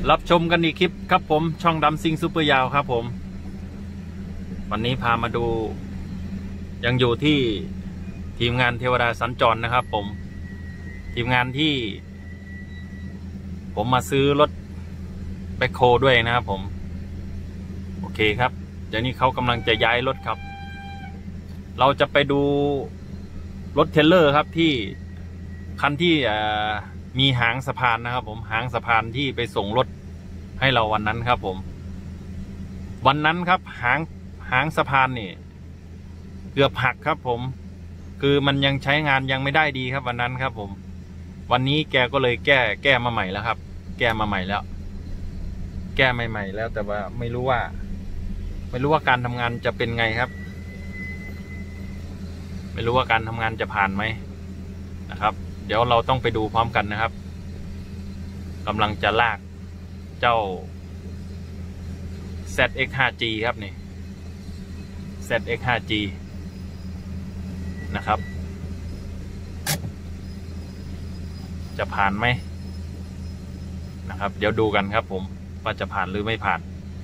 รับชมกันอีกคลิปครับผมช่องดำซิงซูเปอร์ยาวครับผมวันนี้พามาดูยังอยู่ที่ทีมงานเทวดาสัญจรนะครับผมทีมงานที่ผมมาซื้อรถแบ็คโฮด้วยนะครับผมโอเคครับเดี๋ยวนี้เขากำลังจะย้ายรถครับเราจะไปดูรถเทรลเลอร์ครับที่คันที่มีหางสะพานนะครับผมหางสะพานที่ไปส่งรถให้เราวันนั้นครับผมวันนั้นครับหางสะพานนี่เกือบหักครับผมคือมันยังใช้งานยังไม่ได้ดีครับวันนั้นครับผมวันนี้แกก็เลยแก้มาใหม่แล้วครับแก้มาใหม่แล้วแก้ใหม่ๆแล้วแต่ว่าไม่รู้ว่าการทำงานจะเป็นไงครับไม่รู้ว่าการทำงานจะผ่านไหมนะครับเดี๋ยวเราต้องไปดูพร้อมกันนะครับกำลังจะลากเจ้า ZX5G ครับนี่ ZX5G นะครับจะผ่านไหมนะครับเดี๋ยวดูกันครับผมว่าจะผ่านหรือไม่ผ่าน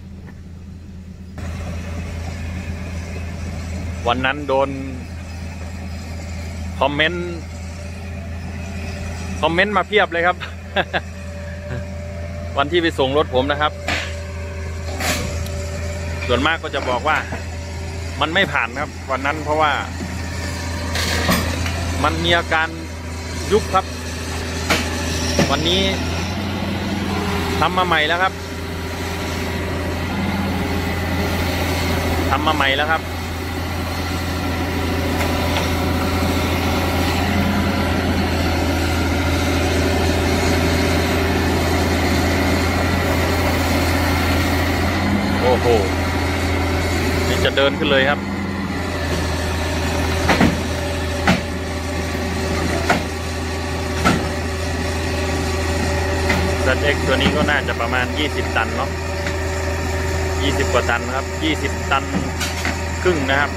วันนั้นโดนคอมเมนต์มาเพียบเลยครับ วันที่ไปส่งรถผมนะครับส่วนมากก็จะบอกว่ามันไม่ผ่านครับวันนั้นเพราะว่ามันมีอาการยุบครับวันนี้ทำมาใหม่แล้วครับทำมาใหม่แล้วครับโอ้โหนี่จะเดินขึ้นเลยครับZX ตัวนี้ก็น่าจะประมาณ20ตันเนาะ20กว่าตันครับ20ตันครึ่งนะครับ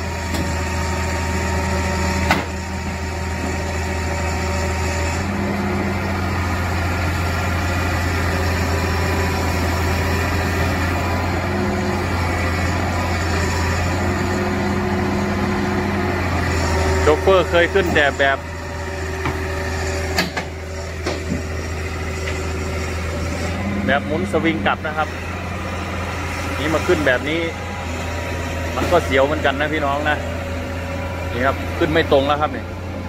โชเฟอร์เคยขึ้นแต่แบบหมุนสวิงกลับนะครับนี่มาขึ้นแบบนี้มันก็เสียวเหมือนกันนะพี่น้องนะนี่ครับขึ้นไม่ตรงแล้วครับนี่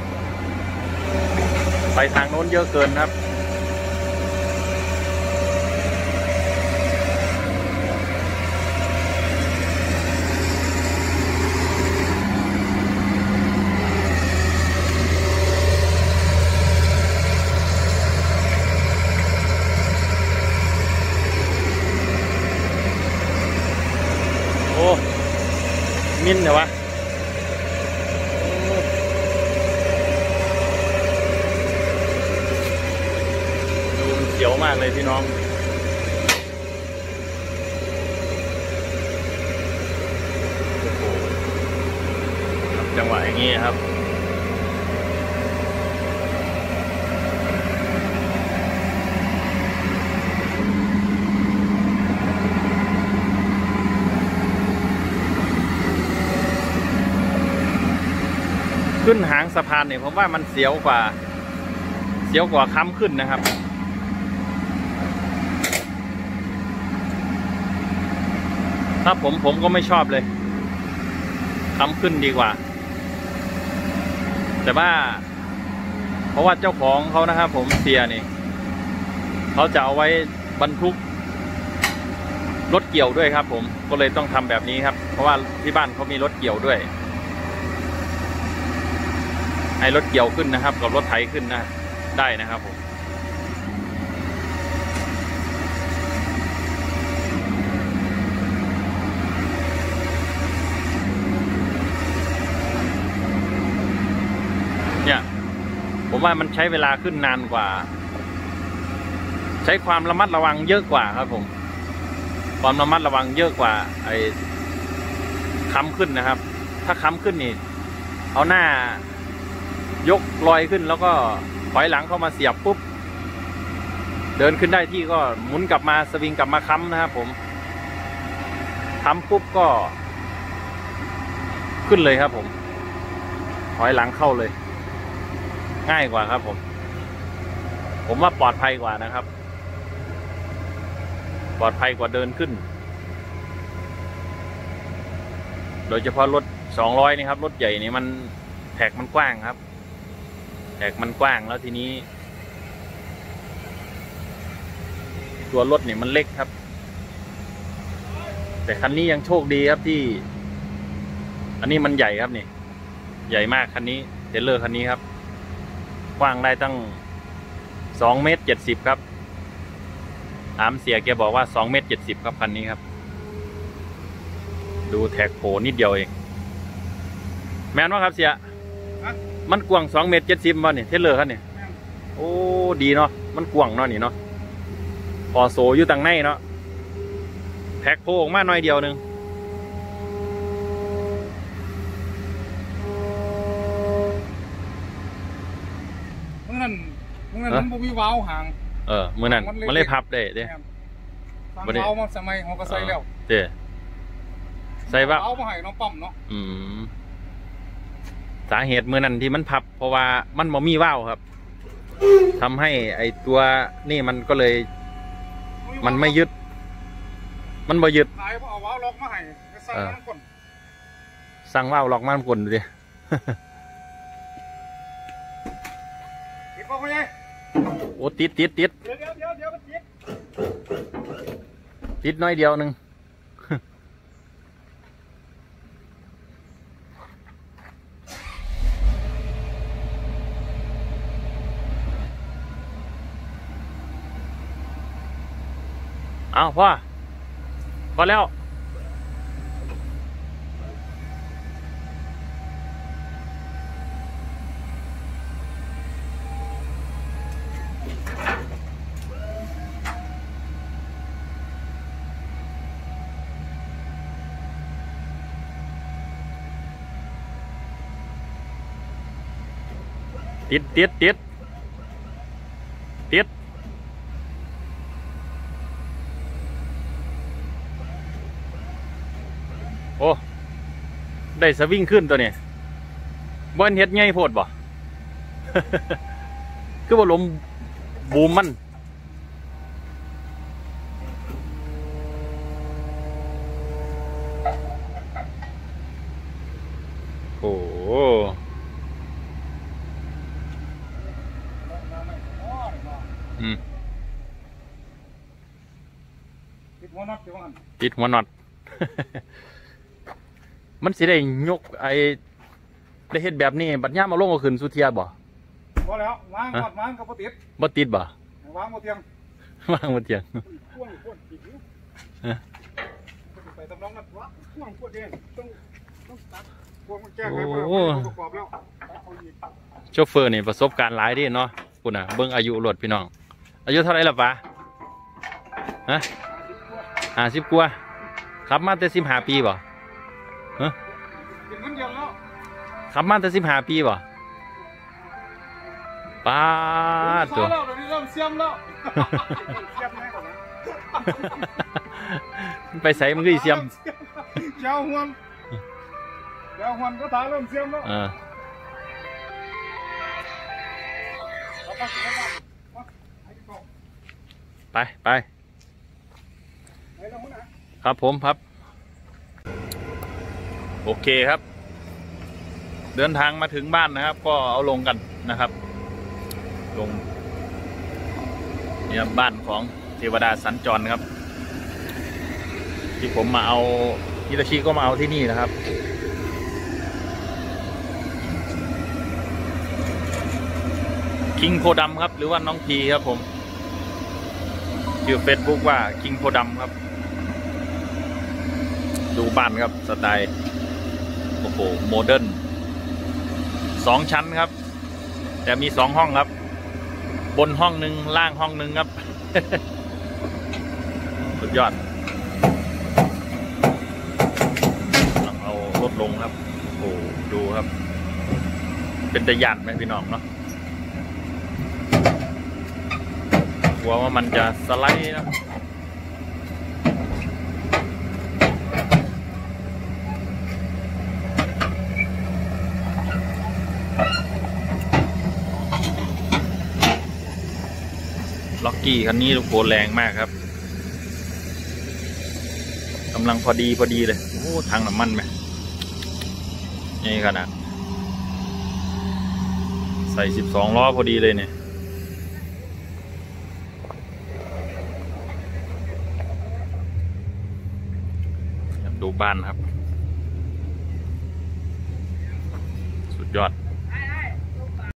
ไปทางโน้นเยอะเกินครับมินเหรอวะดูมันเขียวมากเลยพี่น้องจังหวะอย่างนี้ครับขึ้นหางสะพานเนี่ยผมว่ามันเสียวกว่าค้ำขึ้นนะครับถ้าผมก็ไม่ชอบเลยค้ำขึ้นดีกว่าแต่ว่าเพราะว่าเจ้าของเขานะครับผมเสียนี่เขาจะเอาไว้บรรทุกรถเกี่ยวด้วยครับผมก็เลยต้องทำแบบนี้ครับเพราะว่าที่บ้านเขามีรถเกี่ยวด้วยให้รถเกี่ยวขึ้นนะครับกับรถไถขึ้นนะได้นะครับผมเนี่ยผมว่ามันใช้เวลาขึ้นนานกว่าใช้ความระมัดระวังเยอะกว่าครับผมความระมัดระวังเยอะกว่าไอ้ค้ำขึ้นนะครับถ้าค้ำขึ้นนี่เอาหน้ายกลอยขึ้นแล้วก็ถอยหลังเข้ามาเสียบปุ๊บเดินขึ้นได้ที่ก็หมุนกลับมาสวิงกลับมาค้ำนะครับผมค้ำปุ๊บก็ขึ้นเลยครับผมถอยหลังเข้าเลยง่ายกว่าครับผมว่าปลอดภัยกว่านะครับปลอดภัยกว่าเดินขึ้นโดยเฉพาะรถ200นี่ครับรถใหญ่นี่มันแท็กมันกว้างครับแท็กมันกว้างแล้วทีนี้ตัวรถเนี่ยมันเล็กครับแต่คันนี้ยังโชคดีครับที่อันนี้มันใหญ่ครับนี่ใหญ่มากคันนี้เทรลเลอร์คันนี้ครับกว้างได้ตั้ง2.70 เมตรครับถามเสียแกบอกว่า2.70 เมตรครับคันนี้ครับดูแท็กโผล่นิดเดียวเองแม่นว่าครับเสียมันกว้าง2.70 เมตรบ่เนี่ยเทรลเลอร์คันนี้โอ้ดีเนาะมันกว้างเนาะนี่เนาะพอโซอยู่ตั้งในเนาะแท็กโผล่ออกมาหน่อยเดียวนึงเมื่อนั้นมันบ่มีวาล์วห่างเมื่อนั้นมันเลยพับได้เด้วาล์วมาสมัยเขาก็ใส่แล้วเด้ใส่ว่าเอามาให้น้องปั๊มเนาะสาเหตุเมื่อนั้นที่มันพับเพราะว่ามันบ่มีวาล์วครับทำให้ไอตัวนี่มันก็เลยมันไม่ยึดมันบ่ยึดขายเอาวาล์วล็อกมาให้สั่งน้ำก้นสั่งวาล์วล็อกมาน้ำก้นดูดิติดป่ะพ่อใหญ่โอ้ติดเดี๋ยวติดน้อยเดียวนึงเอาพ่อแล้วติดโอ้ได้สวิงขึ้นตัวนี้บนเฮ็ดไงโพดบ่ คือว่าลมบูมมันโอ้ติดหัวน็อตมันสิได้ยกไอ้ได้เฮ็ดแบบนี้บัดย่ามมาลงก็ขึ้นสุเทียบ่พอแล้ววางกอดวางก็บ่ติดบ่วางบ่เตียงพ่วงติดอยู่ไปตำรองนัดวะพ่วงเด้งต้องตัดพ่วงมันแก้ไขประกอบแล้วโชเฟอร์นี่ประสบการณ์หลายดิเนาะพุ่นน่ะเบิ่งอายุรถพี่น้องอายุเท่าไหร่ล่ะป๋าฮะ50 กว่าขับมาแต่15 ปีบ่ฮะขับมาแต่15 ปีบ่ป้าตัวไปใส่มันก็อีเสียมเจ้าหวนก็ถ่ายเริ่มเสียมแล้วไปครับผมครับโอเคครับเดินทางมาถึงบ้านนะครับก็เอาลงกันนะครับลงเนี่ยบ้านของเทวดาสัญจรครับที่ผมมาเอาฮิตาชิก็มาเอาที่นี่นะครับคิงโพดำครับหรือว่าน้องพีครับผมชื่อเฟซบุ๊กว่าคิงโพดำครับดูบ้านครับสไตล์โอ้โหโมเดิร์น2 ชั้นครับแต่มี2 ห้องครับบนห้องหนึ่งล่างห้องหนึ่งครับ สุดยอดต้องเอารถลงครับโอ้ดูครับเป็นตะยันไหมพี่น้องเนาะกลัวว่ามันจะสไลด์นะล็อกกี้คันนี้ลูกโผแรงมากครับกำลังพอดีเลยโอ้ทางน้ำมันไหมนี่ขนาดใส่12 ล้อพอดีเลยเนี่ยดูบ้านครับสุดยอด